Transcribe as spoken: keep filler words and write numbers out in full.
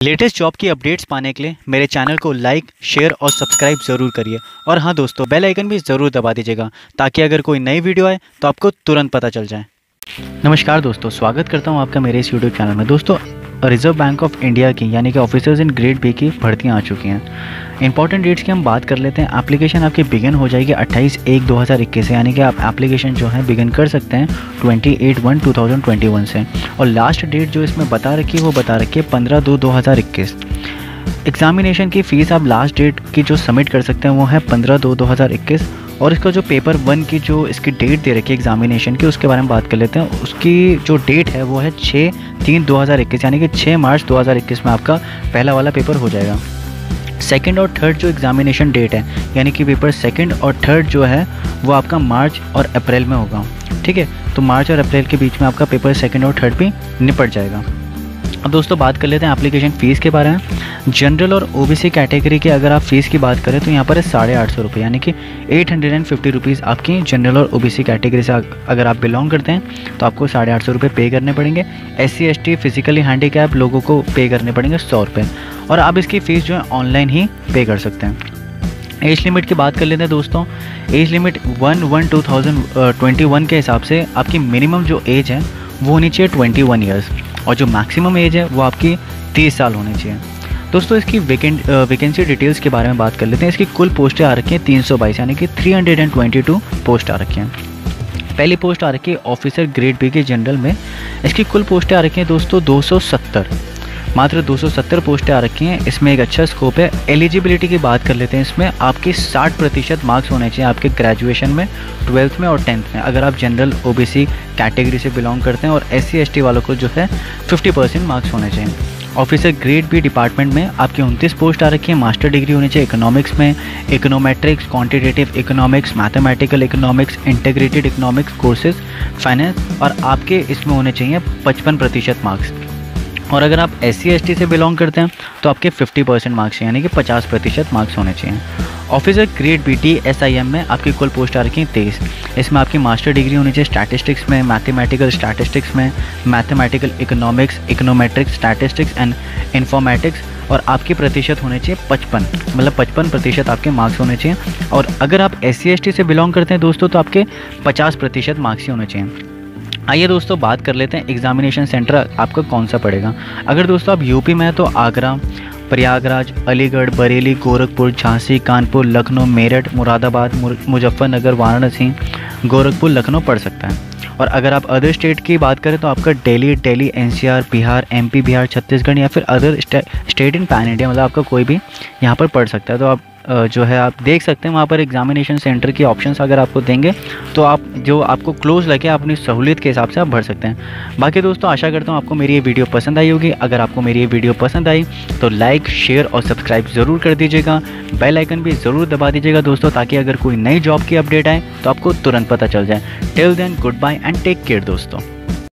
Latest job की updates पाने के लिए मेरे चैनल को लाइक, शेयर और सब्सक्राइब ज़रूर करिए। और हाँ दोस्तों, बेल आइकन भी ज़रूर दबा दीजिएगा ताकि अगर कोई नई वीडियो आए तो आपको तुरंत पता चल जाए। नमस्कार दोस्तों, स्वागत करता हूँ आपका मेरे इस यूट्यूब चैनल में। दोस्तों, रिजर्व बैंक ऑफ इंडिया की यानी कि ऑफिसर्स इन ग्रेड बी की भर्तियाँ आ चुकी हैं। इंपॉर्टेंट डेट्स की हम बात कर लेते हैं। एप्लीकेशन आपकी बिगिन हो जाएगी अट्ठाईस एक दो हज़ार इक्कीस से, यानी कि आप एप्लीकेशन जो है बिगिन कर सकते हैं अट्ठाईस वन दो हज़ार इक्कीस से। और लास्ट डेट जो इसमें बता रखी है वो बता रखी है पंद्रह दो दो हज़ार इक्कीस। एग्जामिनेशन की फ़ीस आप लास्ट डेट की जो सबमिट कर सकते हैं वो है पंद्रह दो दो हज़ार इक्कीस। और इसका जो पेपर वन की जो इसकी डेट दे रखी है एग्जामिनेशन की, उसके बारे में बात कर लेते हैं। उसकी जो डेट है वो है छः तीन दो हज़ार इक्कीस, यानी कि छः मार्च दो हज़ार इक्कीस में आपका पहला वाला पेपर हो जाएगा। सेकंड और थर्ड जो एग्जामिनेशन डेट है, यानी कि पेपर सेकंड और थर्ड जो है वो आपका मार्च और अप्रैल में होगा। ठीक है, तो मार्च और अप्रैल के बीच में आपका पेपर सेकंड और थर्ड भी निपट जाएगा। अब दोस्तों बात कर लेते हैं एप्लीकेशन फ़ीस के बारे में। जनरल और ओबीसी कैटेगरी की अगर आप फ़ीस की बात करें तो यहाँ पर है साढ़े आठ सौ रुपये, यानी कि eight hundred and fifty rupees आपकी जनरल और ओबीसी कैटेगरी से अगर आप बिलोंग करते हैं तो आपको साढ़े आठ सौ रुपये पे करने पड़ेंगे। S C S T physically handicap लोगों को पे करने पड़ेंगे सौ रुपये, और आप इसकी फ़ीस जो है ऑनलाइन ही पे कर सकते हैं। एज लिमिट की बात कर लेते हैं दोस्तों। Age limit one one two thousand twenty one के हिसाब से आपकी मिनिमम जो एज है वो होनी चाहिए ट्वेंटी वन ईयर्स, और जो मैक्सिमम एज है वो आपकी तीस साल होनी चाहिए। दोस्तों, इसकी वैकेंट वैकेंसी डिटेल्स के बारे में बात कर लेते हैं। इसकी कुल पोस्टें आ रखी हैं तीन सौ बाईस, यानी कि तीन सौ बाईस पोस्ट आ रखी हैं। पहली पोस्ट आ रखी है ऑफिसर ग्रेड बी के जनरल में। इसकी कुल पोस्टें आ रखी हैं दोस्तों दो सौ सत्तर, मात्र दो सौ सत्तर पोस्टें आ रखी हैं। इसमें एक अच्छा स्कोप है। एलिजिबिलिटी की बात कर लेते हैं। इसमें आपके साठ प्रतिशत मार्क्स होने चाहिए आपके ग्रेजुएशन में, ट्वेल्थ में और टेंथ में, अगर आप जनरल ओबीसी कैटेगरी से बिलोंग करते हैं। और एस सी एस टी वालों को जो है पचास परसेंट मार्क्स होने चाहिए। ऑफिसर ग्रेड बी डिपार्टमेंट में आपकी उनतीस पोस्ट आ रखी है। मास्टर डिग्री होनी चाहिए इकोनॉमिक्स में, econometrics, quantitative economics, mathematical economics, integrated economics courses, finance, और आपके इसमें होने चाहिए पचपन प्रतिशत मार्क्स। और अगर आप एस सी एस टी से बिलोंग करते हैं तो आपके पचास परसेंट मार्क्स यानी कि पचास प्रतिशत मार्क्स होने चाहिए। Officer grade B T S I M में आपकी कुल पोस्ट आ रखी है तेईस। इसमें आपकी मास्टर डिग्री होनी चाहिए स्टैटिस्टिक्स में, मैथमेटिकल स्टैटिस्टिक्स में, mathematical economics, econometrics, statistics and informatics, और आपके प्रतिशत होने चाहिए पचपन, मतलब पचपन प्रतिशत आपके मार्क्स होने चाहिए। और अगर आप एस सी एस टी से बिलोंग करते हैं दोस्तों तो आपके पचास प्रतिशत मार्क्स ही होने चाहिए। आइए दोस्तों बात कर लेते हैं एग्जामिनेशन सेंटर आपका कौन सा पड़ेगा। अगर दोस्तों आप यूपी में हैं तो आगरा, प्रयागराज, अलीगढ़, बरेली, गोरखपुर, झांसी, कानपुर, लखनऊ, मेरठ, मुरादाबाद, मुजफ्फरनगर, वाराणसी, गोरखपुर, लखनऊ पढ़ सकता है। और अगर आप अदर स्टेट की बात करें तो आपका दिल्ली, दिल्ली, एनसीआर, बिहार, एमपी, बिहार, छत्तीसगढ़ या फिर other state in pan India, मतलब आपका कोई भी यहाँ पर पढ़ सकता है। तो आप जो है आप देख सकते हैं वहाँ पर एग्जामिनेशन सेंटर की ऑप्शंस अगर आपको देंगे तो आप जो आपको क्लोज लगे आप अपनी सहूलियत के हिसाब से आप भर सकते हैं। बाकी दोस्तों आशा करता हूँ आपको मेरी ये वीडियो पसंद आई होगी। अगर आपको मेरी ये वीडियो पसंद आई तो लाइक, शेयर और सब्सक्राइब ज़रूर कर दीजिएगा। बेल आइकन भी ज़रूर दबा दीजिएगा दोस्तों, ताकि अगर कोई नई जॉब की अपडेट आए तो आपको तुरंत पता चल जाए। Till then, good bye and take care दोस्तों।